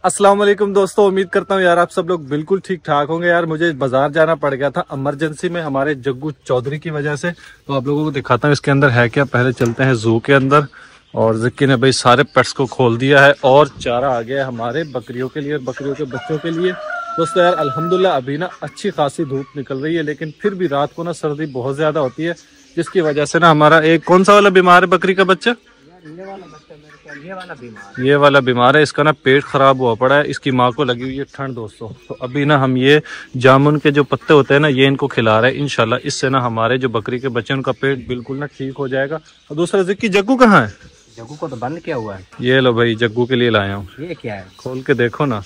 अस्सलाम वालेकुम दोस्तों, उम्मीद करता हूँ यार आप सब लोग बिल्कुल ठीक ठाक होंगे। यार मुझे बाजार जाना पड़ गया था इमरजेंसी में हमारे जग्गू चौधरी की वजह से। तो आप लोगों को दिखाता हूँ इसके अंदर है क्या। पहले चलते हैं जू के अंदर। और जिक्की ने भाई सारे पेट्स को खोल दिया है और चारा आ गया है हमारे बकरियों के लिए, बकरियों के बच्चों के लिए। दोस्तों यार अल्हम्दुलिल्लाह अभी ना अच्छी खासी धूप निकल रही है, लेकिन फिर भी रात को ना सर्दी बहुत ज्यादा होती है, जिसकी वजह से ना हमारा एक कौन सा वाला बीमार है बकरी का बच्चा, ये वाला बीमार है। इसका ना पेट खराब हुआ पड़ा है, इसकी माँ को लगी हुई है ठंड दोस्तों। तो अभी ना हम ये जामुन के जो पत्ते होते हैं ना, ये इनको खिला रहे हैं। इंशाल्लाह इससे ना हमारे जो बकरी के बच्चे उनका पेट बिल्कुल ना ठीक हो जाएगा। और दूसरा जिक्की जग्गू कहाँ है? जग्गू को तो बंद किया हुआ है। ये लो भाई जग्गू के लिए लाया हूँ। ये क्या है? खोल के देखो ना।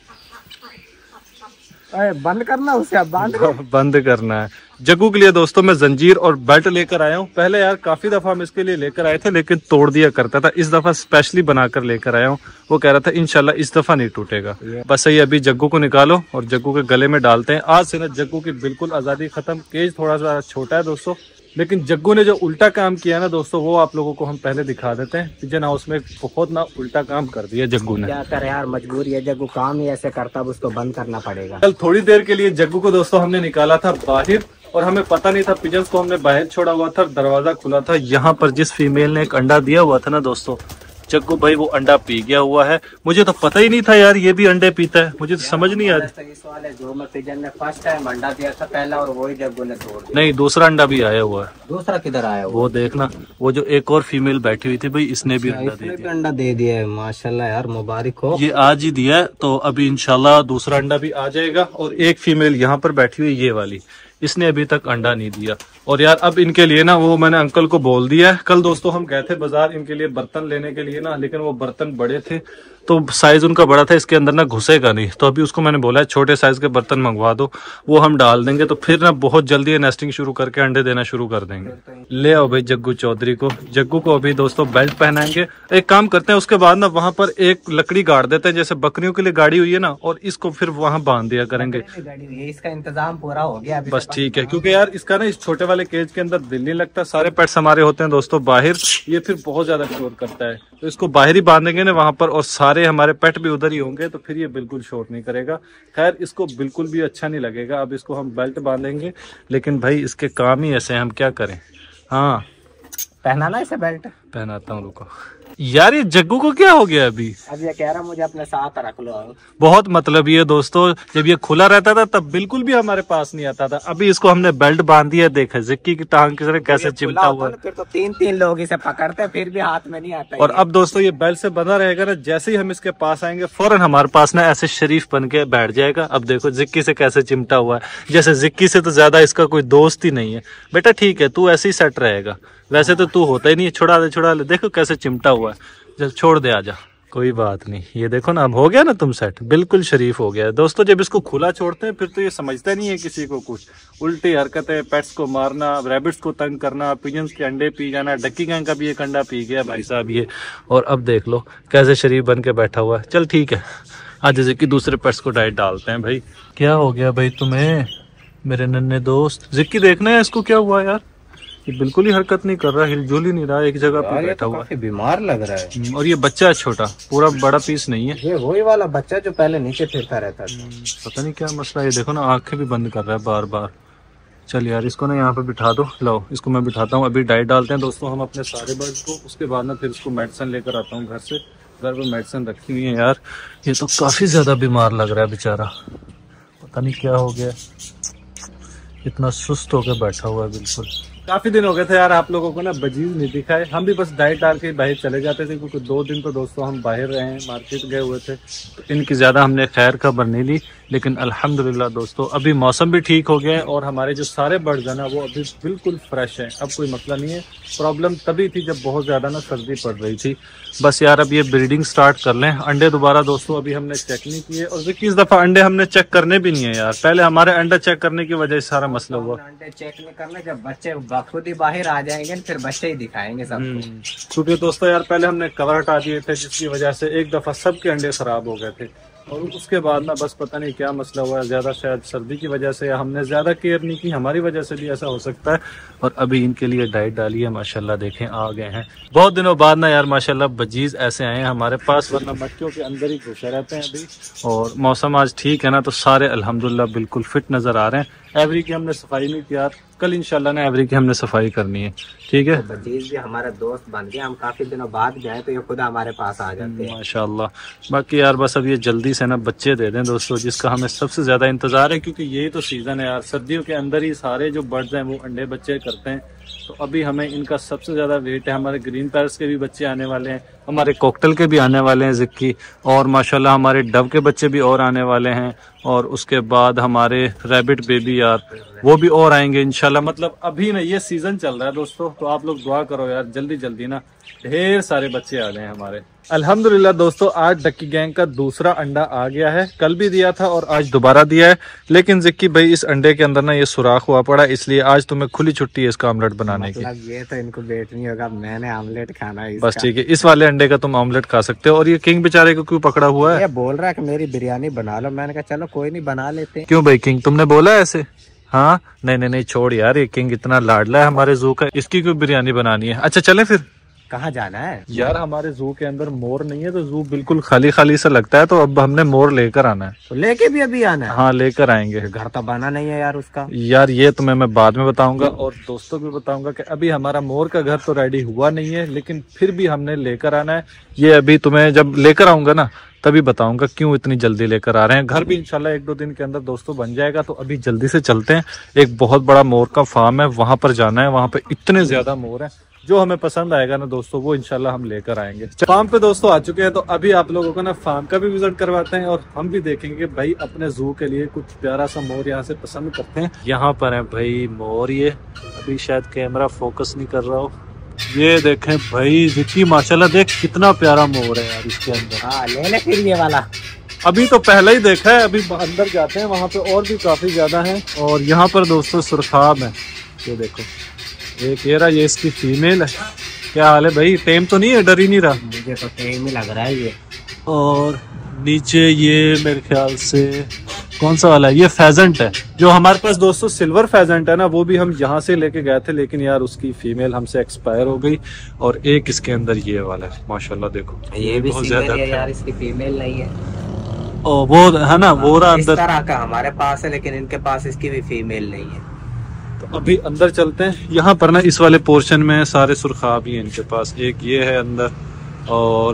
बंद करना उसे, बंद करना है जग्गू के लिए। दोस्तों मैं जंजीर और बेल्ट लेकर आया हूँ। पहले यार काफी दफा हम इसके लिए लेकर आए थे, लेकिन तोड़ दिया करता था। इस दफा स्पेशली बनाकर लेकर आया हूँ। वो कह रहा था इंशाल्लाह इस दफा नहीं टूटेगा। बस सही, अभी जग्गू को निकालो और जग्गू के गले में डालते हैं। आज से ना जग्गू की बिल्कुल आजादी खत्म। केज थोड़ा सा छोटा है दोस्तों, लेकिन जग्गू ने जो उल्टा काम किया ना दोस्तों, वो आप लोगों को हम पहले दिखा देते हैं। पिजन हाउस में बहुत ना उल्टा काम कर दिया जग्गू ने। क्या करे यार, मजबूरी है। जग्गू काम ही ऐसे करता, अब उसको बंद करना पड़ेगा। कल थोड़ी देर के लिए जग्गू को दोस्तों हमने निकाला था बाहर, और हमें पता नहीं था। पिजन्स को हमने बाहर छोड़ा हुआ था, दरवाजा खुला था। यहाँ पर जिस फीमेल ने एक अंडा दिया हुआ था ना दोस्तों, जग्गू भाई वो अंडा पी गया हुआ है। मुझे तो पता ही नहीं था यार ये भी अंडे पीता है, मुझे तो समझ नहीं आ रही। इस वाले जो में पिजन ने फर्स्ट टाइम अंडा दिया था पहला, और वही जग्गू ने तोड़ दिया। नहीं, दूसरा अंडा भी आया हुआ है। दूसरा किधर आया? वो देखना, वो जो एक और फीमेल बैठी हुई थी भाई, इसने भी अंडा दे दिया। अंडा दे दिया है, माशाल्लाह यार, मुबारक हो। ये आज ही दिया है, तो अभी इंशाल्लाह दूसरा अंडा भी आ जाएगा। और एक फीमेल यहाँ पर बैठी हुई ये वाली, इसने अभी तक अंडा नहीं दिया। और यार अब इनके लिए ना वो मैंने अंकल को बोल दिया है। कल दोस्तों हम गए थे बाजार इनके लिए बर्तन लेने के लिए ना, लेकिन वो बर्तन बड़े थे, तो साइज उनका बड़ा था, इसके अंदर ना घुसेगा नहीं। तो अभी उसको मैंने बोला है छोटे साइज के बर्तन मंगवा दो, वो हम डाल देंगे। तो फिर ना बहुत जल्दी नेस्टिंग शुरू करके अंडे देना शुरू कर देंगे। ले आओ भाई जग्गू चौधरी को। जग्गू को अभी दोस्तों बेल्ट पहनाएंगे। एक काम करते हैं, उसके बाद ना वहां पर एक लकड़ी गाड़ देते हैं, जैसे बकरियों के लिए गाड़ी हुई है ना, और इसको फिर वहां बांध दिया करेंगे। इसका इंतजाम पूरा हो गया बस ठीक है, क्योंकि यार इसका ना इस छोटे वाले केज के अंदर दिल नहीं लगता। सारे पेट्स हमारे होते हैं दोस्तों बाहर, ये फिर बहुत ज्यादा शोर करता है। तो इसको बाहर ही बांधेंगे ना वहां पर, और सारे हमारे पेट भी उधर ही होंगे, तो फिर ये बिल्कुल शोर नहीं करेगा। खैर इसको बिल्कुल भी अच्छा नहीं लगेगा। अब इसको हम बेल्ट बांधेंगे, लेकिन भाई इसके काम ही ऐसे हैं, हम क्या करें। हाँ पहनाना इसे बेल्ट। पहनाता हूँ, रुको। यार ये जग्गू को क्या हो गया अभी? अब ये कह रहा मुझे अपने साथ रख लो। बहुत मतलब ये दोस्तों, जब ये खुला रहता था तब बिल्कुल भी हमारे पास नहीं आता था। अभी इसको हमने बेल्ट बांध दिया, देखा जिक्की की टांग की तरह कैसे चिमटा हुआ है। फिर तो तीन लोग इसे पकड़ते, फिर भी हाथ में नहीं आता। और अब दोस्तों ये बेल्ट से बंधा रहेगा ना, जैसे ही हम इसके पास आएंगे फौरन हमारे पास ना ऐसे शरीफ बन के बैठ जाएगा। अब देखो जिक्की से कैसे चिमटा हुआ है, जैसे जिक्की से तो ज्यादा इसका कोई दोस्त ही नहीं है। बेटा ठीक है, तू ऐसे ही सेट रहेगा, वैसे तो तू होता ही नहीं है। छुड़ा दे, देखो कैसे चिमटा हुआ है। जब छोड़ दे, आजा, कोई बात नहीं। ये देखो ना, अब हो गया ना तुम सेट, बिल्कुल शरीफ हो गया है। दोस्तों जब इसको खुला छोड़ते हैं फिर तो ये समझता नहीं है किसी को कुछ। उल्टी हरकतें, पेट्स को मारना, रैबिट्स को तंग करना, पिजन्स के अंडे पी जाना। डक्की गैंग का भी एक अंडा पी गया भाई साहब ये। और अब देख लो कैसे शरीफ बन के बैठा हुआ है। चल ठीक है, आज जैसे कि दूसरे पेट्स को डाइट डालते हैं। भाई क्या हो गया भाई तुम्हें मेरे नन्हे दोस्त? जिक्की देखना है इसको क्या हुआ यार, ये बिल्कुल ही हरकत नहीं कर रहा, हिलजुल ही नहीं रहा, एक जगह पे बैठा हुआ है। बीमार लग रहा है। और ये बच्चा है छोटा, पूरा बड़ा पीस नहीं है। ये वही वाला बच्चा जो पहले नीचे फिरता रहता था। पता नहीं क्या मसला है। ये देखो ना आंखें भी बंद कर रहा है बार बार। चल यार इसको ना यहाँ पे बिठा दो। लो इसको मैं बिठाता हूँ। अभी डाइट डालते हैं दोस्तों हम अपने सारे बर्ड्स को, उसके बाद ना फिर उसको मेडिसिन लेकर आता हूँ घर से। घर पे मेडिसिन रखी हुई है यार। ये तो काफी ज्यादा बीमार लग रहा है बेचारा, पता नहीं क्या हो गया, इतना सुस्त होकर बैठा हुआ है बिल्कुल। काफी दिन हो गए थे यार आप लोगों को ना बजीज नहीं दिखाए। हम भी बस डाइट डाल के बाहर चले जाते थे, क्योंकि 2 दिन तो दोस्तों हम बाहर रहे हैं, मार्केट गए हुए थे, तो इनकी ज्यादा हमने खैर खबर नहीं ली। लेकिन अल्हम्दुलिल्लाह दोस्तों अभी मौसम भी ठीक हो गया है, और हमारे जो सारे बर्ड्स हैं ना वो अभी बिल्कुल फ्रेश हैं। अब कोई मसला नहीं है। प्रॉब्लम तभी थी जब बहुत ज्यादा ना सर्दी पड़ रही थी। बस यार अब ये ब्रीडिंग स्टार्ट कर लें। अंडे दोबारा दोस्तों अभी हमने चेक नहीं किए, और इस दफा अंडे हमने चेक करने भी नहीं है यार। पहले हमारे अंडा चेक करने की वजह से सारा मसला हुआ। अंडे चेक नहीं करना, जब बच्चे खुद ही बाहर आ जाएंगे फिर बच्चे ही दिखाएंगे सबको। क्योंकि दोस्तों यार पहले हमने कवर हटा दिए थे, जिसकी वजह से एक दफा सबके अंडे खराब हो गए थे। और उसके बाद ना बस पता नहीं क्या मसला हुआ है, ज़्यादा शायद सर्दी की वजह से या हमने ज़्यादा केयर नहीं की, हमारी वजह से भी ऐसा हो सकता है। और अभी इनके लिए डाइट डाली है, माशाल्लाह देखें आ गए हैं बहुत दिनों बाद ना यार, माशाल्लाह बजीज ऐसे आए हैं हमारे पास, वरना मक्खियों के अंदर ही घुसे रहते हैं अभी। और मौसम आज ठीक है ना, तो सारे अल्हम्दुलिल्लाह बिल्कुल फिट नज़र आ रहे हैं। एवरी की हमने सफाई नहीं किया, कल इंशाल्लाह ना एवरी की हमने सफाई करनी है, ठीक है। तो बजीज भी हमारा दोस्त बन गया, हम काफी दिनों बाद गए तो ये खुद हमारे पास आ जाते हैं माशाल्लाह। बाकी यार बस अब ये जल्दी से ना बच्चे दे दें दोस्तों, जिसका हमें सबसे ज्यादा इंतजार है, क्योंकि यही तो सीजन है यार, सर्दियों के अंदर ही सारे जो बर्ड्स हैं वो अंडे बच्चे करते हैं। तो अभी हमें इनका सबसे ज्यादा वेट है। हमारे ग्रीन पैरट्स के भी बच्चे आने वाले हैं, हमारे कॉकटेल के भी आने वाले हैं जिक्की, और माशाल्लाह हमारे डव के बच्चे भी और आने वाले हैं। और उसके बाद हमारे रैबिट बेबी यार वो भी और आएंगे इंशाल्लाह। मतलब अभी ना ये सीजन चल रहा है दोस्तों, तो आप लोग दुआ करो यार जल्दी जल्दी ना ढेर सारे बच्चे आ गए हैं हमारे। अल्हम्दुलिल्लाह दोस्तों, आज डक्की गैंग का दूसरा अंडा आ गया है। कल भी दिया था और आज दोबारा दिया है, लेकिन जिक्की भाई इस अंडे के अंदर ना ये सुराख हुआ पड़ा, इसलिए आज तुम्हें खुली छुट्टी है इसका ऑमलेट बनाने की। मतलब ये तो इनको वेट नहीं होगा, मैंने ऑमलेट खाना है बस ठीक है, इस वाले अंडे का तुम ऑमलेट खा सकते हो। और ये किंग बेचारे को क्यों पकड़ा हुआ है? ये बोल रहा है कि मेरी बिरयानी बना लो, मैंने कहा चलो कोई नहीं बना लेते। क्यों भाई किंग, तुमने बोला ऐसे? हाँ नहीं नहीं नहीं छोड़ यार, ये किंग इतना लाडला है हमारे जू का, इसकी क्यों बिरयानी बनानी है। अच्छा चले फिर। कहाँ जाना है यार? हमारे जू के अंदर मोर नहीं है, तो जू बिल्कुल खाली खाली सा लगता है, तो अब हमने मोर लेकर आना है। तो लेके भी अभी आना है? हाँ लेकर आएंगे। घर तो बना नहीं है यार उसका। यार ये तुम्हें मैं बाद में बताऊंगा, और दोस्तों को भी बताऊंगा कि अभी हमारा मोर का घर तो रेडी हुआ नहीं है, लेकिन फिर भी हमने लेकर आना है। ये अभी तुम्हें जब लेकर आऊंगा ना तभी बताऊंगा क्यों इतनी जल्दी लेकर आ रहे हैं। घर भी इंशाल्लाह 1-2 दिन के अंदर दोस्तों बन जाएगा। तो अभी जल्दी से चलते हैं, एक बहुत बड़ा मोर का फार्म है, वहां पर जाना है। वहां पे इतने ज्यादा मोर हैं, जो हमें पसंद आएगा ना दोस्तों वो इंशाल्लाह हम लेकर आएंगे। फार्म पे दोस्तों आ चुके हैं, तो अभी आप लोगों को ना फार्म का भी विजिट करवाते हैं, और हम भी देखेंगे भाई अपने जू के लिए कुछ प्यारा सा मोर यहाँ से पसंद करते हैं। यहाँ पर है भाई मोर, ये अभी शायद कैमरा फोकस नहीं कर रहा हो। ये देखें भाई जिक्की, माशाल्लाह देख कितना प्यारा मोर है यार इसके अंदर। हाँ ले ले फिर ये वाला। अभी तो पहला ही देखा है, अभी अंदर जाते हैं, वहाँ पे और भी काफी ज्यादा है। और यहाँ पर दोस्तों सुरखाब है, ये देखो एक ये रहा, ये इसकी फीमेल है। क्या हाल है भाई, टेम तो नहीं है? डर ही नहीं रहा? मुझे तो टेम ही लग रहा है ये। और नीचे ये मेरे ख्याल से कौन सा वाला है, ये फेजेंट है। जो हमारे पास दोस्तों सिल्वर फेजेंट है ना, वो भी हम यहाँ से लेके गए थे, लेकिन यार उसकी फीमेल हमसे एक्सपायर हो गई। और एक इसके अंदर ये वाला है, माशाल्लाह देखो ये भी सिंगल है यार, इसकी फीमेल नहीं है। ओ वो है ना, वो रहा अंदर। इस तरह का हमारे पास है, लेकिन इनके पास इसकी भी फीमेल नहीं है। तो अभी अंदर चलते हैं। यहाँ पर ना इस वाले पोर्शन में सारे सुरखाब ही है इनके पास। एक ये है अंदर, और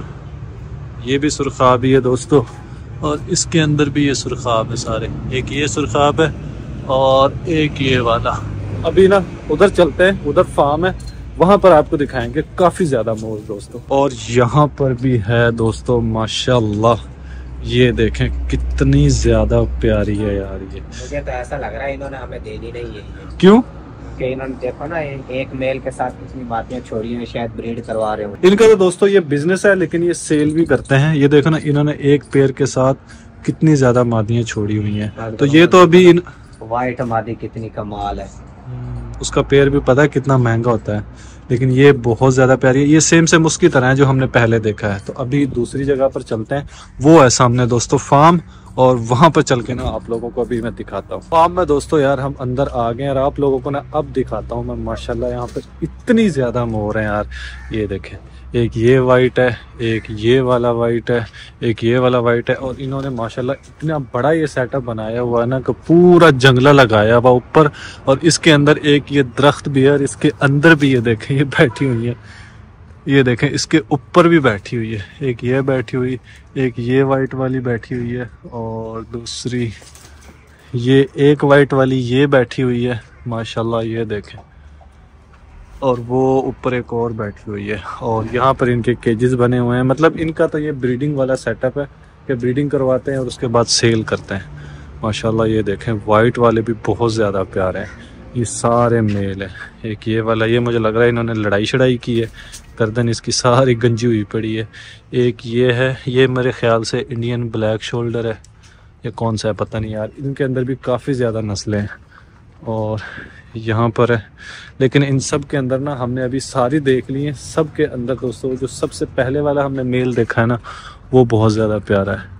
ये भी सुरखाब ही है दोस्तों, और इसके अंदर भी ये सुरखाब है सारे। एक ये सुरखाब है और एक ये वाला। अभी ना उधर चलते हैं, उधर फार्म है, वहां पर आपको दिखाएंगे काफी ज्यादा मोर दोस्तों। और यहाँ पर भी है दोस्तों माशाल्लाह, ये देखें कितनी ज्यादा प्यारी है यार ये। मुझे तो ऐसा लग रहा है इन्होंने हमें देनी नहीं है। क्यों? कि इन्होंने देखो ना एक मेल के साथ कितनी बातें छोड़ी हैं, शायद ब्रीड करवा रहे हो। इनका तो दोस्तों ये बिजनेस है, लेकिन ये सेल भी करते हैं। ये देखो ना, इन्होंने एक पेड़ के साथ कितनी ज्यादा मादियां छोड़ी हुई हैं। तो ये तो अभी व्हाइट मादी कितनी कमाल है। उसका पेड़ भी पता है कितना महंगा होता है, लेकिन ये बहुत ज्यादा प्यारी है। ये सेम सेम उसकी तरह है जो हमने पहले देखा है। तो अभी दूसरी जगह पर चलते हैं, वो है सामने दोस्तों फार्म, और वहां पर चल के ना आप लोगों को अभी मैं दिखाता हूँ फार्म में दोस्तों। यार हम अंदर आ गए और आप लोगों को ना अब दिखाता हूँ मैं। माशाल्लाह यहाँ पर इतनी ज्यादा मोर हैं यार। ये देखें, एक ये वाइट है, एक ये वाला वाइट है, एक ये वाला वाइट है। और इन्होंने माशाल्लाह इतना बड़ा ये सेटअप बनाया हुआ है ना, कि पूरा जंगला लगाया हुआ ऊपर। और इसके अंदर एक ये दरख्त भी है, और इसके अंदर भी ये देखें ये बैठी हुई है। ये देखें इसके ऊपर भी बैठी हुई है, एक ये बैठी हुई, एक ये वाइट वाली बैठी हुई है, और दूसरी ये एक वाइट वाली ये बैठी हुई है माशाल्लाह। ये देखें, और वो ऊपर एक और बैठी हुई है। और यहाँ पर इनके केजेस बने हुए हैं। मतलब इनका तो ये ब्रीडिंग वाला सेटअप है कि ब्रीडिंग करवाते हैं और उसके बाद सेल करते हैं माशाल्लाह। ये देखें वाइट वाले भी बहुत ज़्यादा प्यारे हैं, ये सारे मेल है। एक ये वाला, ये मुझे लग रहा है इन्होंने लड़ाई शड़ाई की है, गर्दन इसकी सारी गंजी हुई पड़ी है। एक ये है, ये मेरे ख्याल से इंडियन ब्लैक शोल्डर है, ये कौन सा है पता नहीं यार। इनके अंदर भी काफ़ी ज़्यादा नस्लें हैं। और यहाँ पर है, लेकिन इन सब के अंदर ना हमने अभी सारी देख ली हैं। सब के अंदर दोस्तों जो सबसे पहले वाला हमने मेल देखा है ना, वो बहुत ज़्यादा प्यारा है।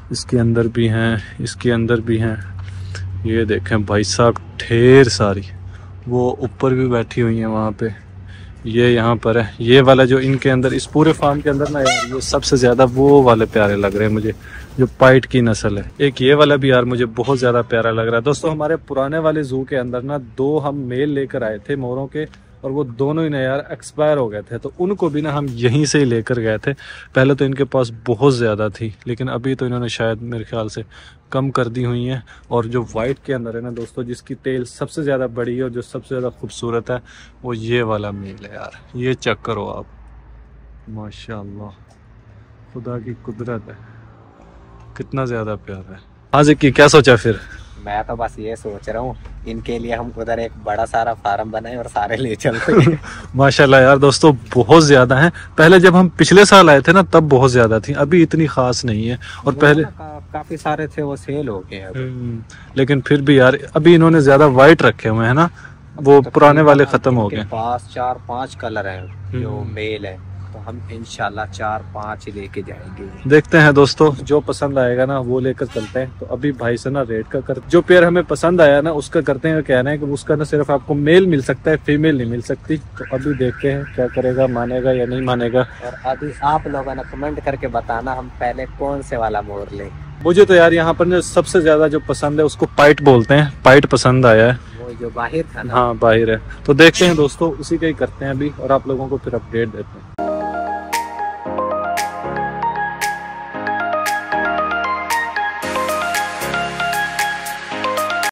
इसके अंदर भी हैं, इसके अंदर भी हैं। ये देखें भाई साहब ढेर सारी, वो ऊपर भी बैठी हुई हैं वहाँ पे, ये यहाँ पर है। ये वाला जो इनके अंदर इस पूरे फार्म के अंदर ना यार, ये सबसे ज़्यादा वो वाले प्यारे लग रहे हैं मुझे, जो पाइट की नस्ल है। एक ये वाला भी यार मुझे बहुत ज़्यादा प्यारा लग रहा है। दोस्तों हमारे पुराने वाले जू के अंदर ना 2 हम मेल लेकर आए थे मोरों के, और वो दोनों ही ना यार एक्सपायर हो गए थे, तो उनको भी ना हम यहीं से ही लेकर गए थे। पहले तो इनके पास बहुत ज़्यादा थी, लेकिन अभी तो इन्होंने शायद मेरे ख्याल से कम कर दी हुई हैं। और जो वाइट के अंदर है ना दोस्तों, जिसकी टेल सबसे ज़्यादा बड़ी है और जो सबसे ज़्यादा खूबसूरत है, वो ये वाला मेल है यार। ये चेक करो आप, माशाल्लाह, खुदा की कुदरत है, कितना ज़्यादा प्यारा है। हाँ जी, क्या सोचा फिर? मैं तो बस ये सोच रहा हूँ इनके लिए हम उधर एक बड़ा सारा फार्म बनाए और सारे ले चलते हैं। माशाल्लाह यार दोस्तों, बहुत ज्यादा हैं। पहले जब हम पिछले साल आए थे ना तब बहुत ज्यादा थी, अभी इतनी खास नहीं है। और पहले काफी सारे थे, वो सेल हो गए अब। लेकिन फिर भी यार अभी इन्होंने ज्यादा वाइट रखे हुए हैं ना, वो पुराने वाले खत्म हो गए। पास 4-5 कलर हैं जो मेल है, तो हम इंशाल्लाह 4-5 लेके जाएंगे। देखते हैं दोस्तों, जो पसंद आएगा ना वो लेकर चलते हैं। तो अभी भाई से ना रेट का कर, जो पेयर हमें पसंद आया ना उसका करते हैं। कहना है कि उसका ना सिर्फ आपको मेल मिल सकता है, फीमेल नहीं मिल सकती। तो अभी देखते हैं क्या करेगा, मानेगा या नहीं मानेगा। और अभी आप लोगों ने कमेंट करके बताना हम पहले कौन से वाला मोर लें। मुझे तो यार यहाँ पर सबसे ज्यादा जो पसंद है उसको पाइट बोलते हैं, पाइट पसंद आया है, वो जो बाहर था ना। हाँ बाहर है। तो देखते हैं दोस्तों, उसी का ही करते हैं अभी, और आप लोगों को फिर अपडेट देते हैं।